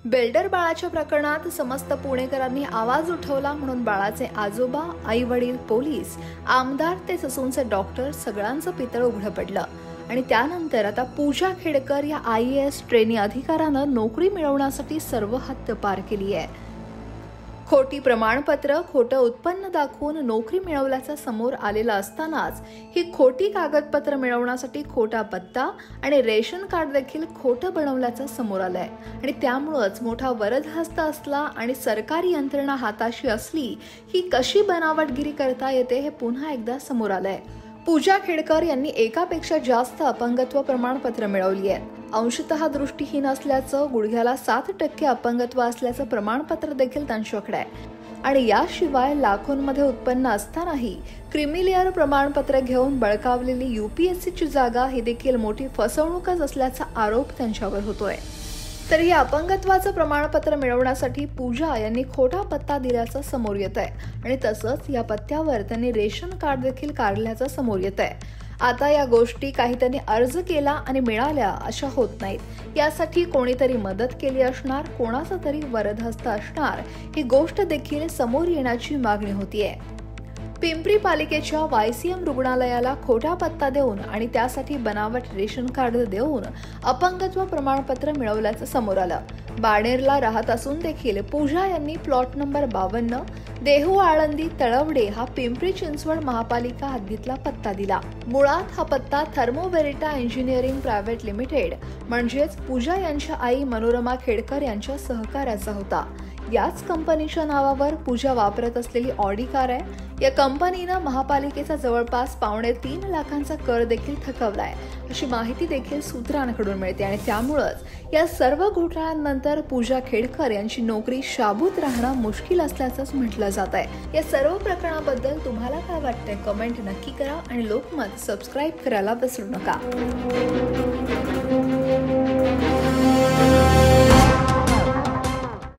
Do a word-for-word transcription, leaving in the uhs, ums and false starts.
Builder बाळाच्या प्रकरणात समस्त पुणेकरांनी आवाज उठवला म्हणून बाळाचे आजोबा, आई वडील, पोलीस, आमदार ते ससूनचे डॉक्टर सगळ्यांचं पितळ उघडं पडलं. आणि त्यानंतर आता पूजा खेडकर या आय ए एस ट्रेनी अधिकाऱ्यानं नोकरी मिळवण्यासाठी सर्व हद्द पार केली आहे. खोटी प्रमाणपत्र, खोटं उत्पन्न दाखवून नोकरी मिळवल्याचं समोर आलेलं असतानाच ही खोटी कागदपत्र मिळवण्यासाठी खोटा पत्ता आणि रेशन कार्ड देखील खोटं बनवल्याचं समोर आलंय. आणि त्यामुळेच मोठा वरदहस्त असला आणि सरकारी यंत्रणा हाताशी असली ही कशी बनावटगिरी करता येते हे पुन्हा एकदा समोर आलंय. पूजा खेडकर यांनी एकापेक्षा जास्त अपंगत्व प्रमाणपत्र मिळवली आहेत. अंशतः दृष्टीहीन असल्याचं, गुडघ्याला सात टक्के अपंगत्व असल्याचं प्रमाणपत्र देखील त्यांच्याकडे आहे. आणि याशिवाय लाखोंमध्ये उत्पन्न असतानाही क्रिमिलेअर प्रमाणपत्र घेऊन बळकावलेली यूपीएससीची जागा ही देखील मोठी फसवणूकच असल्याचा आरोप त्यांच्यावर होतोय. तर हे अपंगत्वाचं प्रमाणपत्र मिळवण्यासाठी पूजा यांनी खोटा पत्ता दिल्याचं समोर येत आहे आणि तसंच या पत्त्यावर त्यांनी रेशन कार्ड देखील काढल्याचं समोर येत आहे. आता या गोष्टी काही त्यांनी अर्ज केला आणि मिळाल्या अशा होत नाहीत. यासाठी कोणीतरी मदत केली असणार, कोणाचा तरी वरदहस्त असणार, ही गोष्ट देखील समोर येण्याची मागणी होतीये. पिंपरी पालिकेच्या वायसीएम रुग्णालयाला खोटा पत्ता देऊन आणि त्यासाठी बनावट रेशन कार्ड देऊन अपंगत्व प्रमाणपत्र मिळवल्याचं समोर आलं. बाणेरला राहत असून देखील पूजा यांनी प्लॉट नंबर बावन्न, देहू आळंदी तळवडे हा पिंपरी चिंचवड महापालिका हद्दीतला पत्ता दिला. मुळात हा पत्ता थर्मोवेरिटा इंजिनिअरिंग प्रायव्हेट लिमिटेड म्हणजेच पूजा यांच्या आई मनोरमा खेडकर यांच्या सहकार्याचा होता. याच कंपनीच्या नावावर पूजा वापरत असलेली ऑडी कार आहे. या कंपनीनं महापालिकेचा जवळपास पावणे तीन लाखांचा कर देखील थकवलाय अशी माहिती देखील सूत्रांकडून मिळते. आणि त्यामुळेच या सर्व घोटाळ्यांनंतर पूजा खेडकर यांची नोकरी शाबूत राहणं मुश्किल असल्याचंच म्हटलं जात आहे. या सर्व प्रकरणाबद्दल तुम्हाला काय वाटतंय कमेंट नक्की करा आणि लोकमत सबस्क्राईब करायला विसरू नका.